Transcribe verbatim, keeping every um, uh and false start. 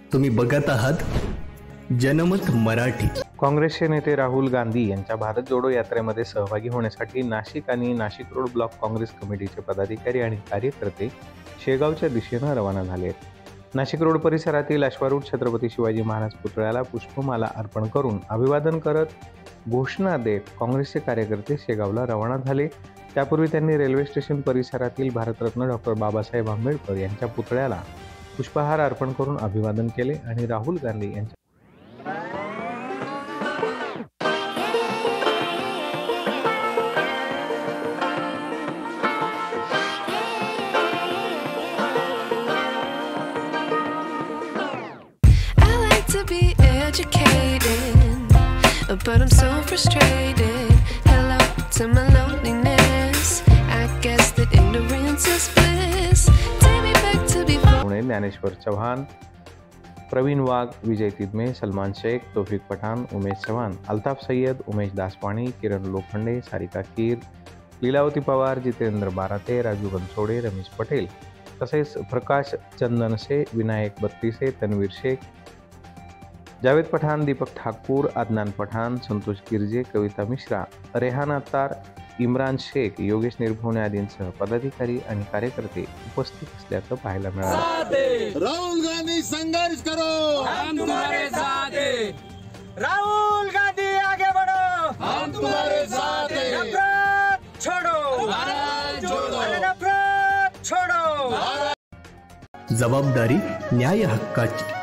तुम्ही बघत आहात जनमत मराठी। काँग्रेसचे नेते राहुल गांधी यांच्या भारत जोडो यात्रेमध्ये सहभागी होण्यासाठी नाशिक आणि नाशिक रोड ब्लॉक काँग्रेस कमिटीचे पदाधिकारी आणि कार्यकर्ते शेगावच्या दिशेने रवाना झाले आहेत। नाशिक रोड परिसरातील अश्वारूढ छत्रपती शिवाजी महाराज पुतळ्याला पुष्पमाला अर्पण करून अभिवादन करत घोषणा देत काँग्रेसचे कार्यकर्ते शेगावला रवाना झाले। त्यापूर्वी त्यांनी रेल्वे स्टेशन परिसरातील भारतरत्न डॉक्टर बाबासाहेब आंबेडकर यांच्या पुतळ्याला पुष्पहार अर्पण करून अभिवादन केले आणि राहुल गांधी यांच्या But I'm so frustrated. Hello to my loneliness. I guess that ignorance is bliss. Take me back to before. Dnyaneshwar Chavan, Pravin वाघ, विजय तिदमे, सलमान शेख, तौफिक पठाण, उमेश चव्हाण, अल्ताफ सय्यद, उमेश दासवाणी, किरण लोखंडे, सारिका कीर, लीलावती पवार, जितेंद्र बाराते, राजू बनसोडे, रमेश पटेल तसेच प्रकाश चंदनसे, विनायक बत्तीसे, तन्वीर शेख, जावेद पठाण, दीपक ठाकूर, अदनान पठाण, संतोष गिरजे, कविता मिश्रा, रेहान अत्तार, इम्रान शेख, योगेश निर्भवणे आदींसह पदाधिकारी आणि कार्यकर्ते उपस्थित असल्याचं पाहायला मिळालं। राहुल गांधी संघर्ष करो, हम तुम्हारे साथ हैं। राहुल गांधी आगे बढ़ो, हम तुम्हारे साथ हैं। नफरत छोड़ो, भारत जोड़ो, नफरत छोड़ो। जबाबदारी न्याय हक्काची।